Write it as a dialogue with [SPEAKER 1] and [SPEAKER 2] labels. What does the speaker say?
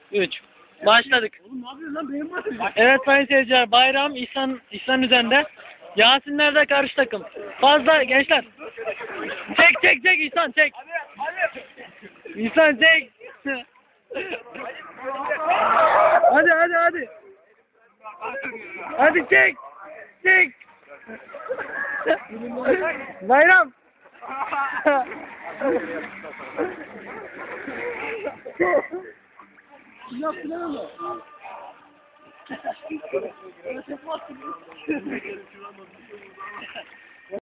[SPEAKER 1] 3. Başladık.
[SPEAKER 2] Oğlum ne yapıyorsun lan? Benim var.
[SPEAKER 1] Evet sayın seyirciler, bayram İhsan üzerinde. Yasinler de karşı takım. Fazla gençler. Çek İhsan çek. İhsan çek. Hadi. Hadi çek. Bayram.
[SPEAKER 2] Ne yaptın lan öyle?